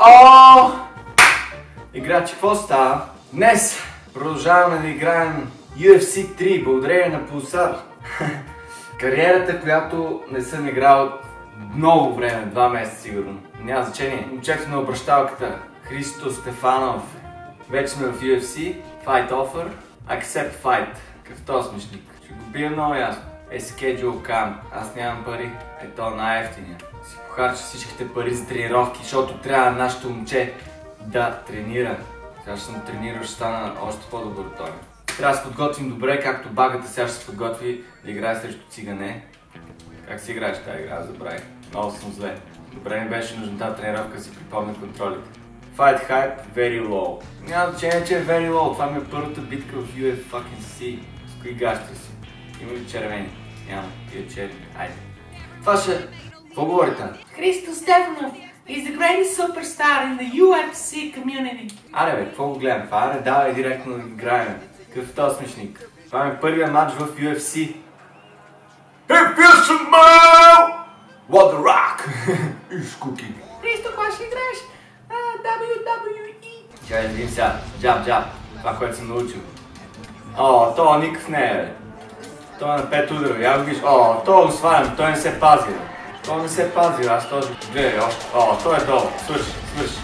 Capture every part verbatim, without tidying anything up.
О! Играчи, какво става? Днес продължаваме да играем Ю Еф Си три, благодарение на Pulsar. Кариерата, която не съм играл много време, два месеца сигурно. Няма значение. Момчето на обращалката, Христо Стефанов. Вече сме в Ю Еф Си. Fight offer. Accept fight. Какъв този смешник? Ще го бия много ясно. Е, schedule cam. Аз нямам пари. Ето най-ефтиния. Си похарча всичките пари за тренировки, защото трябва нашето момче да тренира. Сега ще съм тренирал, ще стана още по-добър от той. Трябва да се подготвим добре, както багата сега ще се подготви да играе срещу цигане. Как си играеш тази игра? Забравих. Много съм зле. Добре ми беше нужна тази тренировка, си припомня контролите. Fight hype, very low. Няма значение, че е very low. Това ми е първата битка в Ю Еф Си. С кои гащи си? Има ли червени? Няма. Тия черни. Айде. Това ще... Какво говорите? Христо Стефанов is the greatest superstar in the Ю Еф Си community. Аре бе, какво го гледам? Това аре, давай директно да играем. Какъв е този смешник? Това е първият матч в Ю Еф Си. Hey, Fisher Man! What the rock! Иш куки. Христо, кога ще играеш? Дабъл Ю Дабъл Ю И. Чай да видим сега. Джаб, джаб. Това, което съм научил. О, то никакъв не е, бе. Той е на пет удара. Я го виж. О, то го свалям. Той не се пази, бе. Той не се пази, аз този... Гледай, още. О, той е долу. Свърши, свърши.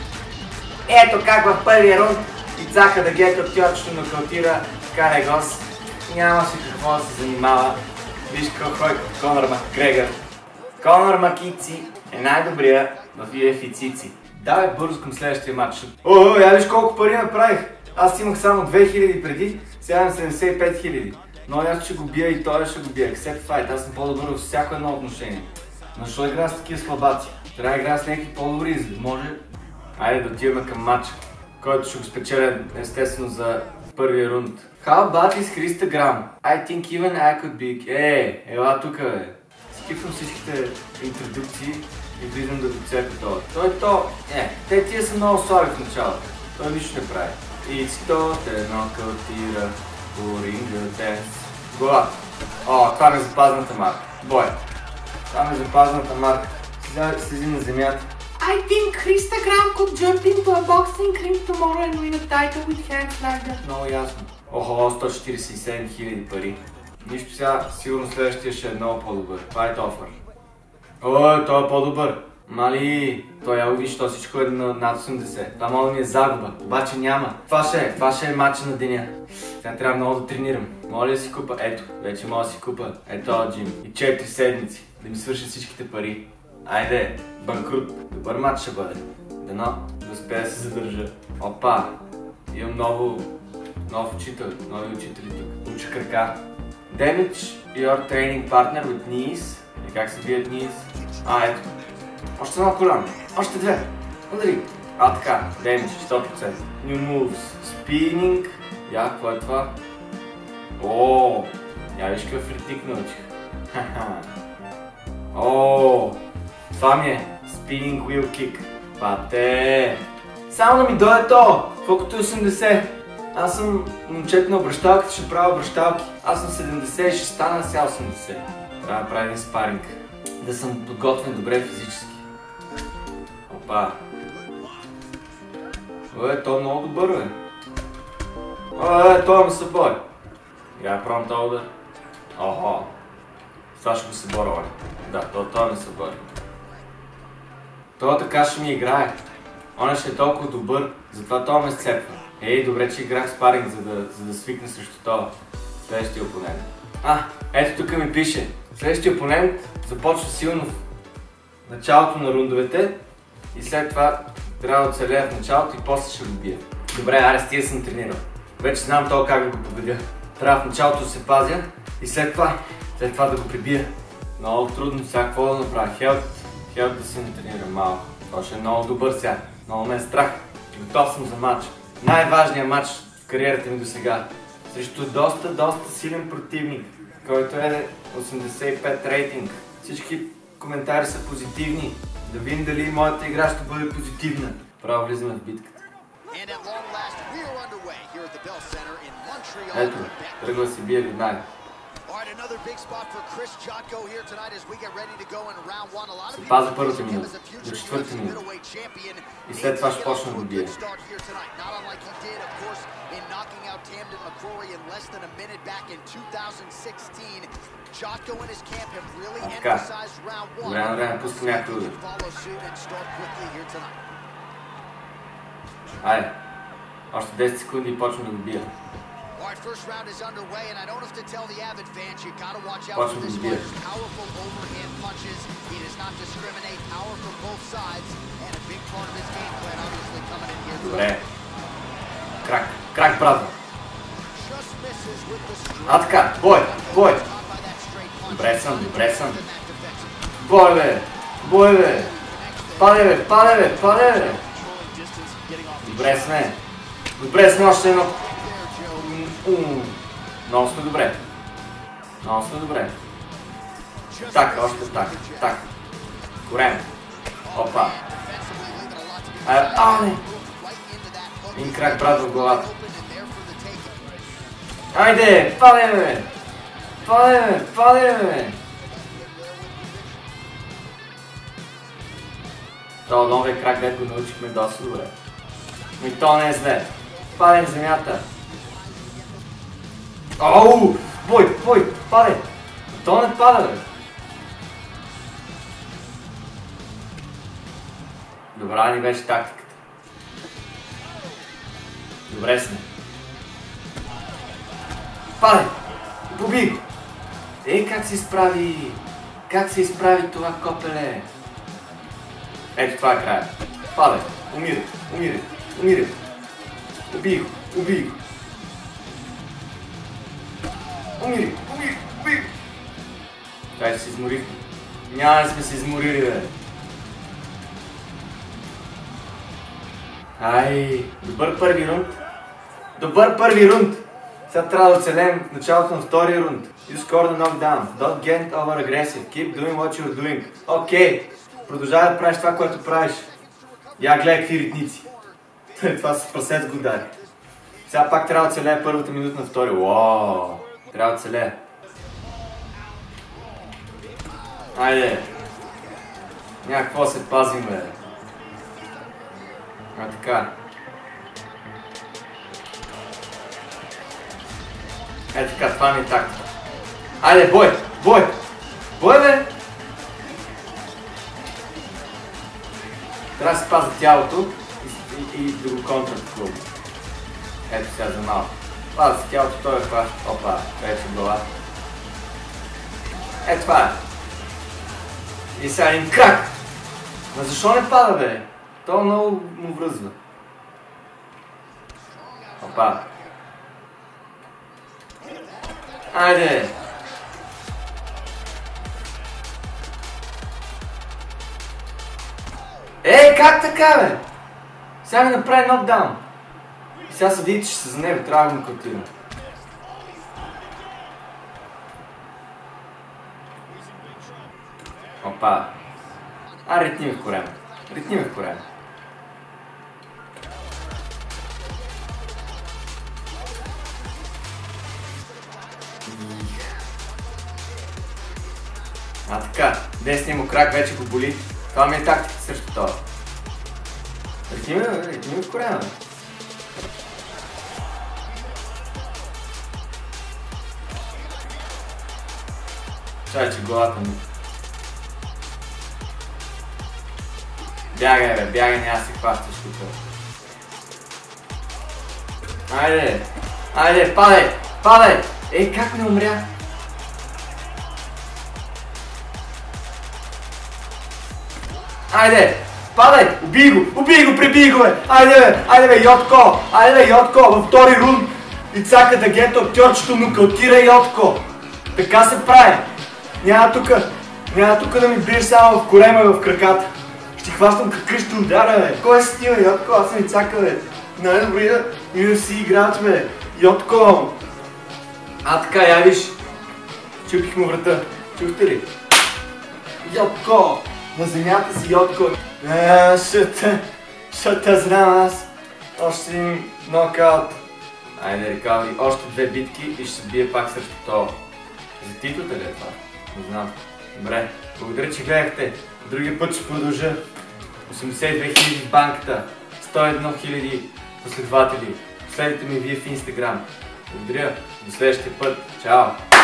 Ето как в първия рунд Ицака да гека тьорчето нокаутира Каре Гос. Нямаше какво да се занимава. Виж какво е Конор Макгрегор. Конор Макици е най-добрия в Ю Еф Цици. Давай бързо към следващия матч. О, я виж колко пари направих. Аз имах само две хиляди преди, сега имам седемдесет и пет хиляди. Но аз ще го бия и той ще го бия. Accept fight. Аз съм по-добър във всяко едно отношение. Но защо игра с такива слабаци? Трябва да игра с някакви по-добри, за да може... Айде да отиваме към матча, който ще го спечеля естествено за първия рунд. How about is Христа I think even I could be... Е, ела тука, бе. Скипвам всичките интродукции и влизам да доцепя това. Той то... Е, те тия са много слаби в началото. Той нищо не прави. Ицто те нокаутира по ринга денс. Гола. О, това ме запазната марка. Бой. Това ме запазната марка. Сега слези на земята. I think Христа Грам could jump into a boxing ring tomorrow and win a title with hands like that. Много ясно. Охо, сто четиридесет и седем хиляди пари. Нищо сега, сигурно следващия ще е много по-добър. Fight offer. Ой, той е по-добър. Мали, той я виж, то всичко е на над осемдесет. Това мога да ми е загуба, обаче няма. Това ще е, това ще е матча на деня. Сега трябва много да тренирам. Мога ли да си купа? Ето, вече мога да си купа. Ето този джим. И четири седмици. Да ми свършат всичките пари. Айде, банкрут. Добър матч ще бъде. Дано да успея да се задържа. Опа, имам ново, нов учител, нови учители тук. Уча крака. Damage your training partner with knees. И как се бият knees? А, ето. Още едно коляно. Още две. Удари. А, така. Damage сто процента. New moves. Spinning. Я, какво е това? О, я виж какъв фритик научих. О, това ми е. Spinning wheel kick. Пате. Само да ми дойде то. Колкото е осемдесет. Аз съм момчето на обращалката, ще правя обращалки. Аз съм седемдесет и ще стана сега осемдесет. Трябва да правя един спаринг. Да съм подготвен добре физически. Опа. Ой, той е много добър, бе. Ой, той ме събори. Я пробвам този удар. Охо. Това ще го съборя, бе. Да, той, той ме събори. Той така ще ми играе. Он ще е толкова добър, затова той ме сцепва. Ей, добре, че играх спаринг, за да, за да свикна срещу това. Следващия опонент. А, ето тук ми пише. Следващия опонент започва силно в началото на рундовете и след това трябва да оцелея в началото и после ще го бия. Добре, аре, стига съм тренирал. Вече знам това как да го победя. Трябва в началото да се пазя и след това, след това да го прибия. Много трудно сега какво да направя. Хелт, хелт да се не тренирам малко. Това ще е много добър сега. Много ме е страх. Готов съм за матч. Най-важният матч в кариерата ми до сега. Срещу доста, доста силен противник, който е осемдесет и пет рейтинг. Всички коментари са позитивни. Да видим дали моята игра ще бъде позитивна. Право влизаме в битката. Ето, тръгва се бие веднага. Се паза първата минута, до четвърта минута. И след това ще почне да бие. Така. Време време пуска някакъв удар. Айде. Още десет секунди и почвам да го бия. Почвам да го бия. Добре. Крак. Крак, брат. А така. Бой. Бой. Добре съм. Добре съм. Бой, бе. Бой, бе. Паде, бе. Паде, бе. Паде, бе. Добре сме. Добре сме още едно. Много сме добре. Много сме добре. Така, още така. Така. Корем. Опа. А, а, не. Един крак, брат, в главата. Айде, паде, бе. Паде, бе. Паде, бе. Това новия крак, дето го научихме доста добре. И то не е зле. Паде в земята. Оу! Бой, бой, паде! То не пада, бе! Добра ни беше тактиката. Добре сме. Паде! Поби го! Ей, как се изправи! Как се изправи това копеле? Ето, това е края. Паде! Умирай! Умирай! Умирай! Убий го! Убий го! Умири! Умири! Умири! Дай, че се изморихме. Няма да сме се изморили, бе. Ай, добър първи рунд. Добър първи рунд. Сега трябва да оцелем в началото на втория рунд. You score the knockdown. Don't get over aggressive. Keep doing what you're doing. Окей. Okay. Продължавай да правиш това, което правиш. Я гледай какви ритници. Това са прасец го удари. Сега пак трябва да оцелее първата минута на втория. Уау. Трябва да оцелее. Айде. Някакво се пазим, бе. А така. Е така, това ми е тактика. Айде, бой! Бой! Бой, бе! Трябва да се паза тялото и, и, и да го контрат в клуб. Ето сега за малко. Паза тялото, той е хваща. Опа, вече глава. Е, това е. И сега един крак! Ма защо не пада, бе? То много му връзва. Опа. Айде! Ей, как така, бе? Сега ми направи нокдаун. И сега съдиите ще се за него, трябва да му катирам. Опа. А, ритни ми в корема. Ритни ми в корема. А така, десния му крак вече го боли. Това ми е тактика срещу това. Ритни ми, ритни ми в корема. Чай, че главата ми. Бягай, бе, бягай, няма да се хващаш тук. Айде, айде, падай, падай! Ей, как не умря? Айде, падай, убий го, убий го, пребий го, бе! Айде, бе, айде, бе, Йотко, айде, бе, Йотко, във втори рунд. Ицака да гето актьорчето нокаутира Йотко. Така се прави. Няма тука, няма тука да ми биеш само в корема и в краката. Ще хващам какъвто удара, бе. Кой си ти, бе, Йотко? Аз съм Ицака, бе. Най-добрия ю еф си играч, бе. Йотко. А така, я виж. Чупих му врата. Чухте ли? Йотко. На земята си, Йотко. Ааа, ще те, ще те знам аз. Още един нокаут. Айде, рекаври. Още две битки и ще се бие пак срещу това. За титлата ли е това? Не знам. Добре, благодаря, че гледахте. Другия път ще продължа. осемдесет и две хиляди в банката, сто и едно хиляди последователи. Последвайте ми вие в Инстаграм. Благодаря, до следващия път. Чао!